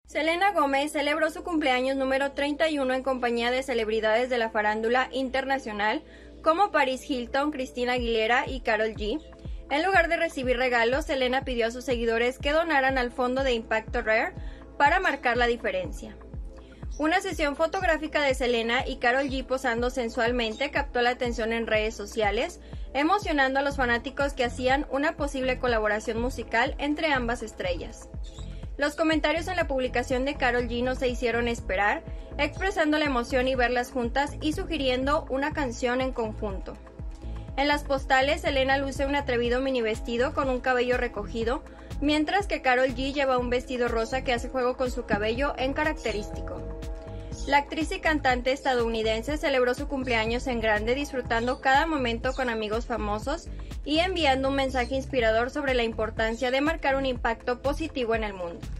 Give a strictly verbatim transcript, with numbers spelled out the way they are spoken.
Selena Gomez celebró su cumpleaños número treinta y uno en compañía de celebridades de la farándula internacional como Paris Hilton, Christina Aguilera y Karol G. En lugar de recibir regalos, Selena pidió a sus seguidores que donaran al fondo de Impacto Rare para marcar la diferencia. Una sesión fotográfica de Selena y Karol G posando sensualmente captó la atención en redes sociales, emocionando a los fanáticos que hacían una posible colaboración musical entre ambas estrellas. Los comentarios en la publicación de Karol G no se hicieron esperar, expresando la emoción y verlas juntas y sugiriendo una canción en conjunto. En las postales, Selena luce un atrevido mini vestido con un cabello recogido, mientras que Karol G lleva un vestido rosa que hace juego con su cabello en característico. La actriz y cantante estadounidense celebró su cumpleaños en grande, disfrutando cada momento con amigos famosos y enviando un mensaje inspirador sobre la importancia de marcar un impacto positivo en el mundo.